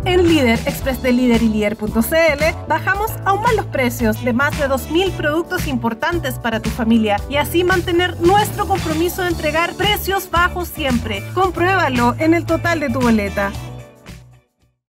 En Líder, Express de Líder y Líder.cl bajamos aún más los precios de más de 2.000 productos importantes para tu familia y así mantener nuestro compromiso de entregar precios bajos siempre. Compruébalo en el total de tu boleta.